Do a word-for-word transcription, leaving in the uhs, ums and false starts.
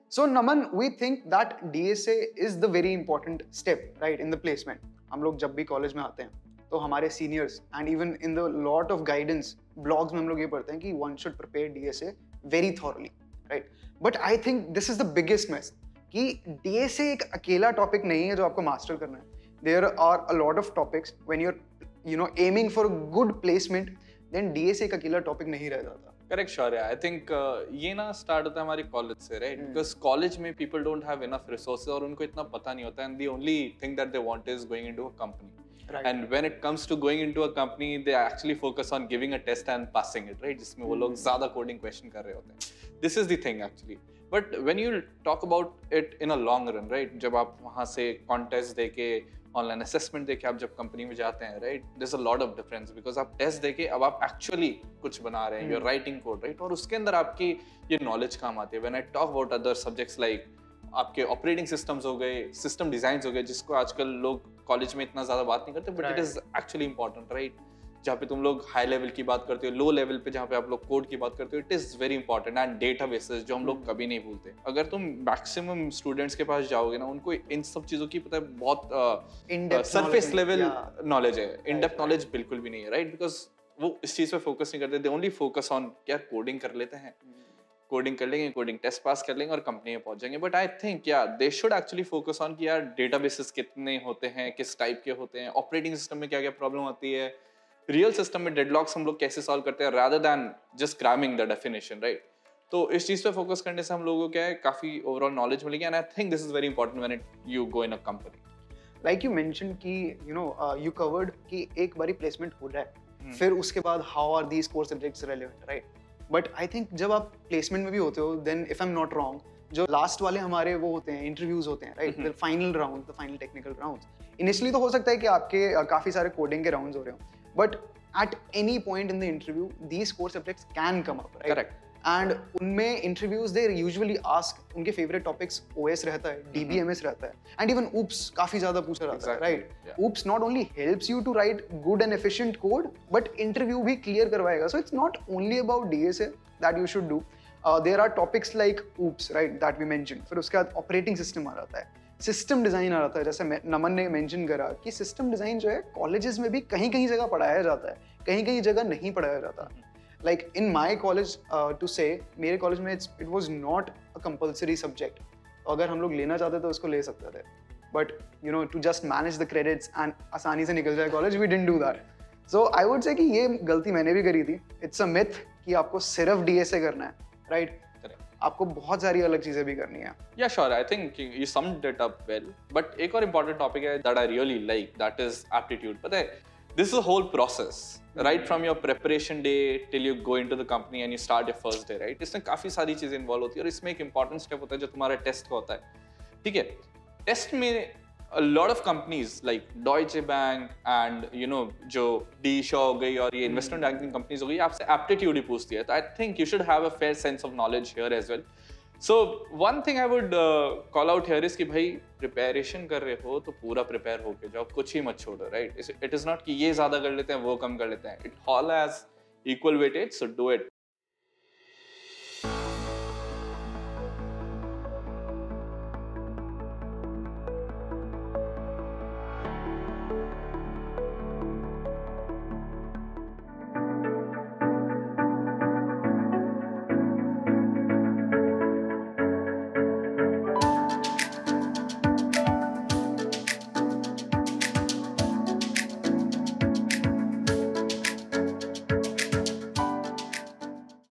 So Naman, we think that D S A is the very important step, right, in the placement. हम लोग जब भी college में आते हैं तो हमारे seniors and even in the lot of guidance blogs में हम लोग ये पढ़ते हैं कि one should prepare D S A very thoroughly, right? But I think this is the biggest miss कि D S A एक अकेला टॉपिक नहीं है जो आपको मास्टर करना है. There are a lot of topics when you are you know aiming for a good placement, then D S A एक अकेला टॉपिक नहीं रह जाता. करेक्ट शौर्य, आई थिंक ये ना स्टार्ट होता है हमारे कॉलेज से, राइट? बिकॉज कॉलेज में people don't have enough resources और उनको इतना पता नहीं होता, and the only thing that they want is going into a company. And when it comes to going into a company, they actually focus on giving a test and passing it, right? जिसमें वो लोग ज्यादा coding question कर रहे होते हैं. This is the thing actually. But when you talk about it in a long run, right, जब आप वहां से कॉन्टेस्ट देके ऑनलाइन असेसमेंट देके आप जब कंपनी में जाते हैं, right, there is a lot of difference because आप टेस्ट देके अब आप एक्चुअली कुछ बना रहे हैं, you are writing code, right, और उसके अंदर आपकी ये नॉलेज काम आती है. When I talk about other subjects like आपके ऑपरेटिंग सिस्टम्स हो गए, सिस्टम डिजाइंस हो गए, जिसको आजकल लोग कॉलेज में इतना ज्यादा बात नहीं करते, but it is actually important, right? जहाँ पे तुम लोग हाई लेवल की बात करते हो, लो लेवल पे जहाँ पे आप लोग कोड की बात करते हो, it is very important. And databases जो हम लोग कभी नहीं भूलते. अगर तुम मैक्सिमम स्टूडेंट्स के पास जाओगे ना, उनको इन सब चीजों की पता है, बहुत सरफेस लेवल नॉलेज है, इन डेप्थ नॉलेज बिल्कुल भी नहीं है, राइट? बिकॉज वो इस चीज पे फोकस नहीं करते. दे ओनली फोकस ऑन क्या कोडिंग कर लेते हैं, कोडिंग कर लेंगे, कोडिंग टेस्ट पास कर लेंगे और कंपनी में पहुंच जाएंगे. बट आई थिंक या they should actually focus on कि यार डेटाबेसेस कितने होते हैं, किस टाइप के होते हैं, ऑपरेटिंग सिस्टम में क्या क्या प्रॉब्लम आती है, रियल सिस्टम में डेडलॉक्स हम लोग कैसे सॉल्व करते हैं, rather than just cramming the definition, right? तो इस चीज पे फोकस करने से हम लोगों को क्या है, काफी ओवरऑल नॉलेज मिलेगी. And I think this is very important when it you go in a company. Like you mentioned कि यू नो यू कवर्ड कि एक बारी प्लेसमेंट हो जाए, hmm. फिर उसके बाद how are these core subjects relevant, right? But I think जब आप प्लेसमेंट में भी होते हो, then if I am not wrong, जो लास्ट वाले हमारे वो होते हैं, इंटरव्यूज होते हैं, right, the final round, the final technical rounds. Initially तो हो सकता है कि आपके uh, काफी सारे कोडिंग के राउंड्स हो रहे हो, but at any point in the interview these core subjects can come up, right? Correct. And उनमें interviews they usually ask उनके favorite topics O S रहता है, D B M S रहता है, and even oops काफी ज़्यादा पूछा जाता है, right? Yeah. Oops not only helps you to write good and efficient code, but interview भी clear करवाएगा. So it's not only about D S A that you should do. Uh, there are topics like oops, right, that we mentioned. फिर उसके बाद operating system आ जाता है, system design आ रहा है. जैसे नमन ने मेंशन करा कि सिस्टम डिजाइन जो है कॉलेजेस में भी कहीं कहीं जगह पढ़ाया जाता है, कहीं कहीं जगह नहीं पढ़ाया जाता. Like in my college to say, मेरे कॉलेज में it was not a compulsory subject. अगर हम लोग लेना चाहते थे उसको ले सकते थे, but you know to just manage the credits and आसानी से निकल जाए college, we didn't do that. So I would say कि ये गलती मैंने भी करी थी. इट्स अ मिथ कि आपको सिर्फ D S A करना है, राइट right? आपको बहुत सारी अलग चीजें भी करनी है. Yeah, sure. I think you summed it up well. But एक और important topic है that I really like, that is aptitude. पता है, this is a whole process, right from your preparation day till you go into the company and you start your first day, right? इसमें काफी सारी चीजें involve होती है और इसमें एक important step होता है जो तुम्हारा टेस्ट का होता है. ठीक है, टेस्ट में a lot of companies like Deutsche Bank and you know जो D Shaw हो गई और ये investment banking companies हो गई, आपसे aptitude ही पूछती है. तो I think you should have a fair sense of knowledge here as well. So one thing I would uh, call out here is कि भाई preparation कर रहे हो तो पूरा prepare होके जाओ, कुछ ही मत छोड़ो, right? It is not कि ये ज़्यादा कर लेते हैं वो कम कर लेते हैं. It all has equal weightage, so do it.